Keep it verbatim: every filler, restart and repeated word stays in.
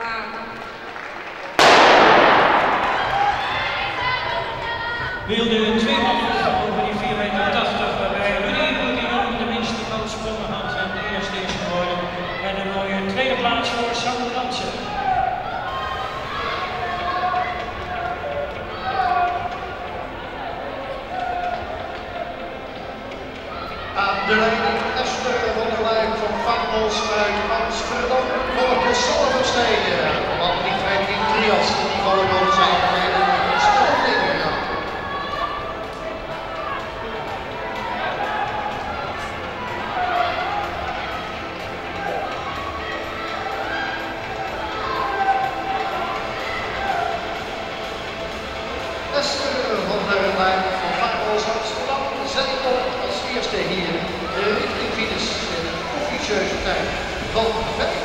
Wilde een tweehonderd over die vier meter tachtig, waarbij Rudy Bourguignon de minste van de sprongen had en de eerste is geworden. En een mooie tweede plaats voor Sam Fransen. Aan de leiding Esther van der Leyen van Vagels uit Amsterdam voor de Zonnevesteden. Want die vijftien trias die gewoon zijn gereden in Stellingen. Esther van der Leyen van Vagels Amsterdam, zij komt als eerste hier richting finish in een officieuze tijd van